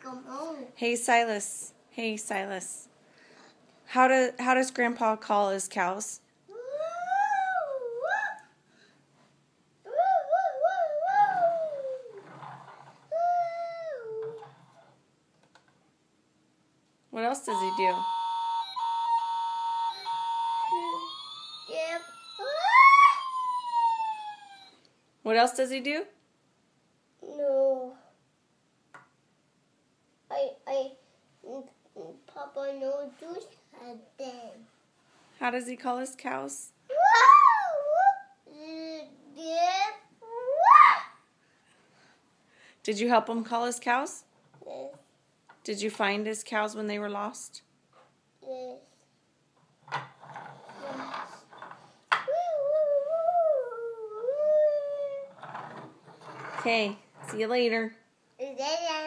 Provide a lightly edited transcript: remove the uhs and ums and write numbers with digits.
Hey, Silas. Hey, Silas. How does Grandpa call his cows? What else does he do? What else does he do? No. Papa, no juice at them. How does he call his cows? Did you help him call his cows? Yes. Did you find his cows when they were lost? Yes. Okay, see you later. Yes.